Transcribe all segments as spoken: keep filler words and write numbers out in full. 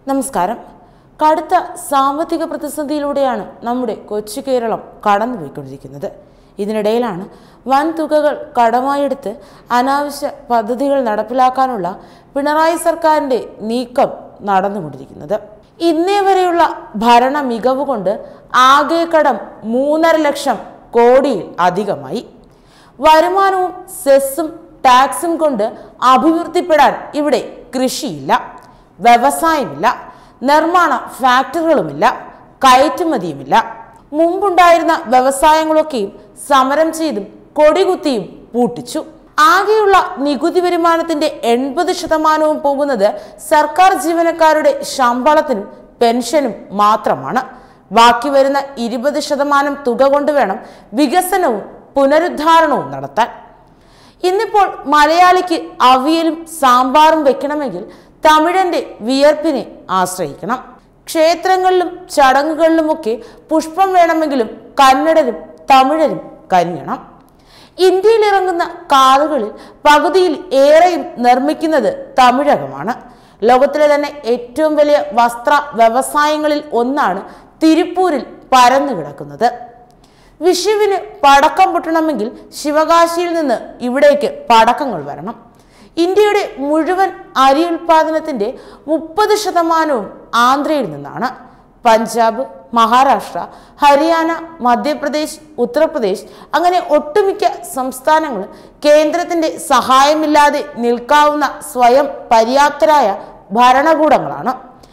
നമസ്കാരം. കടുത്ത സാമ്പത്തിക പ്രതിസന്ധിയിലൂടെയാണ് നമ്മുടെ കൊച്ചു കേരളം കടന്നുപോയിക്കൊണ്ടിരിക്കുന്നത്. ഇതിനിടയിലാണ് വൻ തുകകൾ കടമായെടുത്ത് അനാവശ്യ പദ്ധതികൾ നടപ്പിലാക്കാനുള്ള പിണറായി സർക്കാരിൻ്റെ നീക്കം നടന്നുകൊണ്ടിരിക്കുന്നത്. ഇന്നേ വരെയുള്ള ഭരണ മികവ് കൊണ്ട് ആകെ കടം മൂന്നര ലക്ഷം കോടിയിൽ അധികമായി. വരുമാനവും സെസ്സും ടാക്സും കൊണ്ട് അഭിവൃദ്ധിപ്പെടാൻ ഇവിടെ കൃഷിയില്ല, വ്യവസായമില്ല, നിർമ്മാണ ഫാക്ടറികളുമില്ല, കയറ്റുമതിയുമില്ല. മുമ്പുണ്ടായിരുന്ന വ്യവസായങ്ങളൊക്കെയും സമരം ചെയ്തും കൊടികുത്തിയും പൂട്ടിച്ചു. ആകെയുള്ള നികുതി വരുമാനത്തിന്റെ എൺപത് ശതമാനവും പോകുന്നത് സർക്കാർ ജീവനക്കാരുടെ ശമ്പളത്തിനും പെൻഷനും മാത്രമാണ്. ബാക്കി വരുന്ന ഇരുപത് ശതമാനം തുക കൊണ്ട് വേണം വികസനവും പുനരുദ്ധാരണവും നടത്താൻ. ഇന്നിപ്പോൾ മലയാളിക്ക് അവിയലും സാമ്പാറും വെക്കണമെങ്കിൽ തമിഴന്റെ വിയർപ്പിനെ ആശ്രയിക്കണം. ക്ഷേത്രങ്ങളിലും ചടങ്ങുകളിലുമൊക്കെ പുഷ്പം വേണമെങ്കിലും കന്നഡരും തമിഴരും കനിയണം. ഇന്ത്യയിൽ ഇറങ്ങുന്ന കാറുകളിൽ പകുതിയിൽ ഏറെയും നിർമ്മിക്കുന്നത് തമിഴകമാണ്. ലോകത്തിലെ തന്നെ ഏറ്റവും വലിയ വസ്ത്ര വ്യവസായങ്ങളിൽ ഒന്നാണ് തിരുപ്പൂരിൽ പരന്നു കിടക്കുന്നത്. വിഷുവിന് പടക്കം പൊട്ടണമെങ്കിൽ ശിവകാശിയിൽ നിന്ന് ഇവിടേക്ക് പടക്കങ്ങൾ വരണം. ഇന്ത്യയുടെ മുഴുവൻ അരി ഉൽപാദനത്തിന്റെ മുപ്പത് ശതമാനവും ആന്ധ്രയിൽ നിന്നാണ്. പഞ്ചാബ്, മഹാരാഷ്ട്ര, ഹരിയാന, മധ്യപ്രദേശ്, ഉത്തർപ്രദേശ് അങ്ങനെ ഒട്ടുമിക്ക സംസ്ഥാനങ്ങളും കേന്ദ്രത്തിന്റെ സഹായമില്ലാതെ നിൽക്കാവുന്ന സ്വയം പര്യാപ്തരായ ഭരണകൂടങ്ങളാണ്.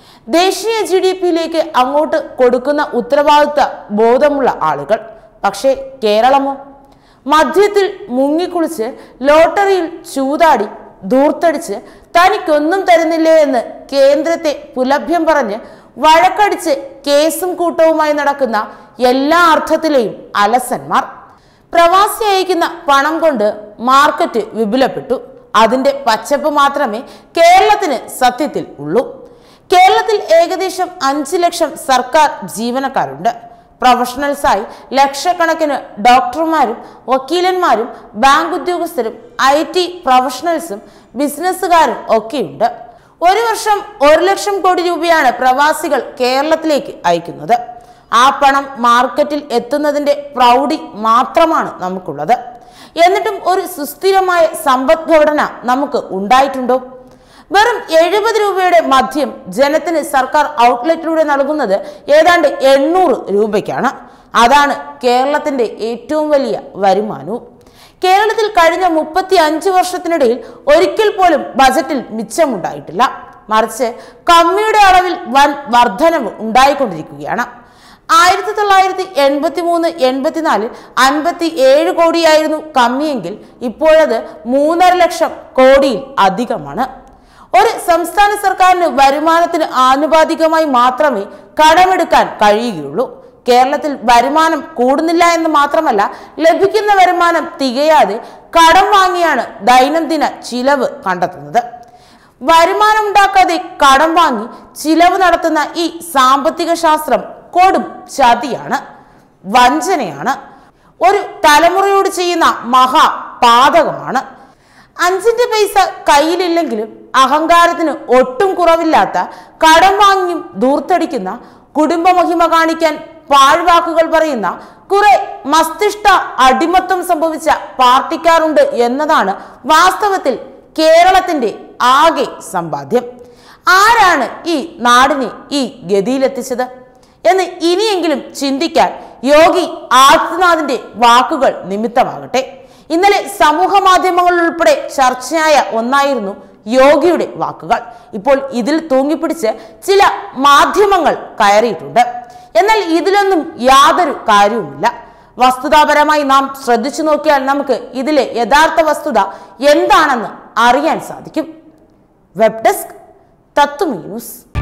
ദേശീയ ജി ഡി പിയിലേക്ക് അങ്ങോട്ട് കൊടുക്കുന്ന ഉത്തരവാദിത്ത ബോധമുള്ള ആളുകൾ. പക്ഷേ കേരളമോ? മദ്യത്തിൽ മുങ്ങിക്കുളിച്ച് ലോട്ടറിയിൽ ചൂതാടി ധൂർത്തടിച്ച് തനിക്കൊന്നും തരുന്നില്ലേ എന്ന് കേന്ദ്രത്തെ പുലഭ്യം പറഞ്ഞ് വഴക്കടിച്ച് കേസും കൂട്ടവുമായി നടക്കുന്ന എല്ലാ അർത്ഥത്തിലെയും അലസന്മാർ. പ്രവാസി അയക്കുന്ന പണം കൊണ്ട് മാർക്കറ്റ് വിപുലപ്പെട്ടു. അതിന്റെ പച്ചപ്പ് മാത്രമേ കേരളത്തിന് സത്യത്തിൽ ഉള്ളൂ. കേരളത്തിൽ ഏകദേശം അഞ്ച് ലക്ഷം സർക്കാർ ജീവനക്കാരുണ്ട്. പ്രൊഫഷണൽസായി ലക്ഷക്കണക്കിന് ഡോക്ടർമാരും വക്കീലന്മാരും ബാങ്ക് ഉദ്യോഗസ്ഥരും ഐ ടി പ്രൊഫഷണൽസും ബിസിനസ്സുകാരും ഒക്കെയുണ്ട്. ഒരു വർഷം ഒരു ലക്ഷം കോടി രൂപയാണ് പ്രവാസികൾ കേരളത്തിലേക്ക് അയക്കുന്നത്. ആ പണം മാർക്കറ്റിൽ എത്തുന്നതിന്റെ പ്രൗഢി മാത്രമാണ് നമുക്കുള്ളത്. എന്നിട്ടും ഒരു സുസ്ഥിരമായ സമ്പദ്ഘടന നമുക്ക് ഉണ്ടായിട്ടുണ്ടോ? വെറും എഴുപത് രൂപയുടെ മദ്യം ജനത്തിന് സർക്കാർ ഔട്ട്ലെറ്റിലൂടെ നൽകുന്നത് ഏതാണ്ട് എണ്ണൂറ് രൂപയ്ക്കാണ്. അതാണ് കേരളത്തിന്റെ ഏറ്റവും വലിയ വരുമാനവും. കേരളത്തിൽ കഴിഞ്ഞ മുപ്പത്തി അഞ്ച് വർഷത്തിനിടയിൽ ഒരിക്കൽ പോലും ബജറ്റിൽ മിച്ചമുണ്ടായിട്ടില്ല. മറിച്ച് കമ്മിയുടെ അളവിൽ വൻ വർധനവ് ഉണ്ടായിക്കൊണ്ടിരിക്കുകയാണ്. ആയിരത്തി തൊള്ളായിരത്തി എൺപത്തി മൂന്ന് എൺപത്തിനാലിൽ അൻപത്തി ഏഴ് കോടിയായിരുന്നു കമ്മിയെങ്കിൽ ഇപ്പോഴത് മൂന്നര ലക്ഷം കോടിയിൽ അധികമാണ്. ഒരു സംസ്ഥാന സർക്കാരിന് വരുമാനത്തിന് ആനുപാതികമായി മാത്രമേ കടമെടുക്കാൻ കഴിയുകയുള്ളൂ. കേരളത്തിൽ വരുമാനം കൂടുന്നില്ല എന്ന് മാത്രമല്ല, ലഭിക്കുന്ന വരുമാനം തികയാതെ കടം വാങ്ങിയാണ് ദൈനംദിന ചിലവ് കണ്ടെത്തുന്നത്. വരുമാനം ഉണ്ടാക്കാതെ കടം വാങ്ങി ചിലവ് നടത്തുന്ന ഈ സാമ്പത്തിക ശാസ്ത്രം കൊടും ചതിയാണ്, വഞ്ചനയാണ്, ഒരു തലമുറയോട് ചെയ്യുന്ന മഹാപാതകമാണ്. അഞ്ചിന്റെ പൈസ കയ്യിലില്ലെങ്കിലും അഹങ്കാരത്തിന് ഒട്ടും കുറവില്ലാത്ത കടം വാങ്ങിയും ധൂർത്തടിക്കുന്ന, കുടുംബമഹിമ കാണിക്കാൻ പാഴ്വാക്കുകൾ പറയുന്ന കുറെ മസ്തിഷ്ക അടിമത്തം സംഭവിച്ച പാർട്ടിക്കാരുണ്ട് എന്നതാണ് വാസ്തവത്തിൽ കേരളത്തിന്റെ ആകെ സമ്പാദ്യം. ആരാണ് ഈ നാടിനെ ഈ ഗതിയിലെത്തിച്ചത് എന്ന് ഇനിയെങ്കിലും ചിന്തിക്കാൻ യോഗി ആദിത്യനാഥിന്റെ വാക്കുകൾ നിമിത്തമാകട്ടെ. ഇന്നലെ സമൂഹ മാധ്യമങ്ങളിൽ ഉൾപ്പെടെ ചർച്ചയായ ഒന്നായിരുന്നു യോഗിയുടെ വാക്കുകൾ. ഇപ്പോൾ ഇതിൽ തൂങ്ങിപ്പിടിച്ച് ചില മാധ്യമങ്ങൾ കയറിയിട്ടുണ്ട്. എന്നാൽ ഇതിലൊന്നും യാതൊരു കാര്യവുമില്ല. വസ്തുതാപരമായി നാം ശ്രദ്ധിച്ചു നോക്കിയാൽ നമുക്ക് ഇതിലെ യഥാർത്ഥ വസ്തുത എന്താണെന്ന് അറിയാൻ സാധിക്കും. Web desk Tatwamayi news.